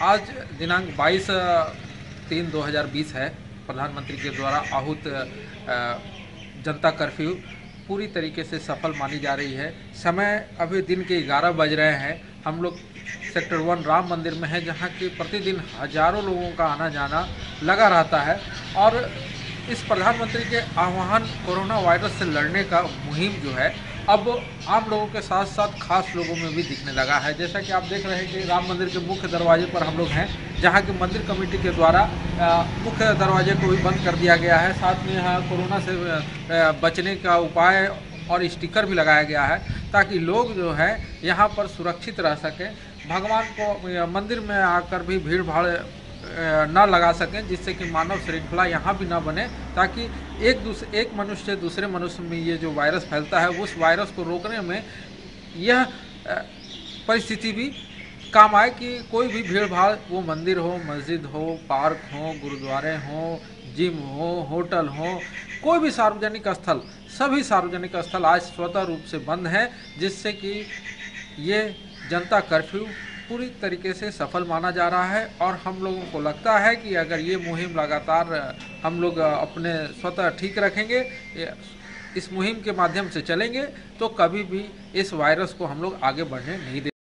आज दिनांक 22/3/2020 है। प्रधानमंत्री के द्वारा आहूत जनता कर्फ्यू पूरी तरीके से सफल मानी जा रही है। समय अभी दिन के 11 बज रहे हैं। हम लोग सेक्टर 1 राम मंदिर में है, जहां कि प्रतिदिन हजारों लोगों का आना जाना लगा रहता है और इस प्रधानमंत्री के आह्वान कोरोना वायरस से लड़ने का मुहिम जो है अब आम लोगों के साथ साथ खास लोगों में भी दिखने लगा है। जैसा कि आप देख रहे हैं कि राम मंदिर के मुख्य दरवाजे पर हम लोग हैं, जहां की मंदिर कमेटी के द्वारा मुख्य दरवाजे को भी बंद कर दिया गया है। साथ में यहाँ कोरोना से बचने का उपाय और स्टिकर भी लगाया गया है, ताकि लोग जो है यहाँ पर सुरक्षित रह सकें, भगवान को मंदिर में आकर भी भीड़ भाड़ न लगा सकें, जिससे कि मानव श्रृंखला यहाँ भी ना बने, ताकि एक मनुष्य से दूसरे मनुष्य में ये जो वायरस फैलता है उस वायरस को रोकने में यह परिस्थिति भी काम आए कि कोई भी भीड़ भाड़, वो मंदिर हो, मस्जिद हो, पार्क हो, गुरुद्वारे हो, जिम हो, होटल हो, कोई भी सार्वजनिक स्थल, सभी सार्वजनिक स्थल आज स्वतः रूप से बंद हैं, जिससे कि ये जनता कर्फ्यू पूरी तरीके से सफल माना जा रहा है। और हम लोगों को लगता है कि अगर ये मुहिम लगातार हम लोग अपने स्वतः ठीक रखेंगे, इस मुहिम के माध्यम से चलेंगे, तो कभी भी इस वायरस को हम लोग आगे बढ़ने नहीं देंगे।